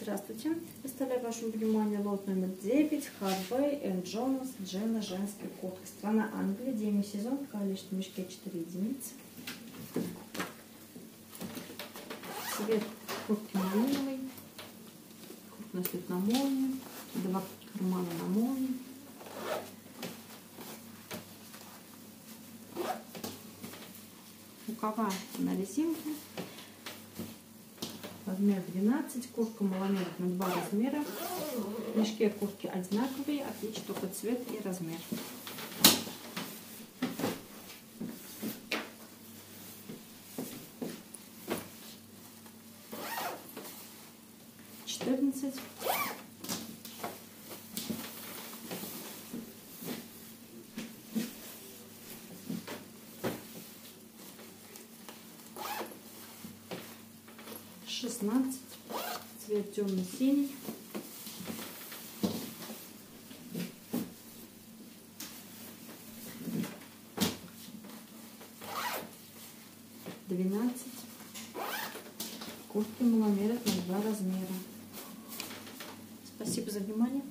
Здравствуйте! Представляю вашему вниманию лот номер 9 Harvey & Jones Джена женской куртки. Страна Англия, демисезон, количество в мешке 4 единицы. Цвет куртки малиновый, крупный след на молнию, 2 кармана на молнию. Рукава на резинке. Размер 12, куртка малометров на 2 размера. В мешке куртки одинаковые, отличие только цвет и размер. $14. $16. Цвет темно-синий. $12. Куртки маломеров на 2 размера. Спасибо за внимание.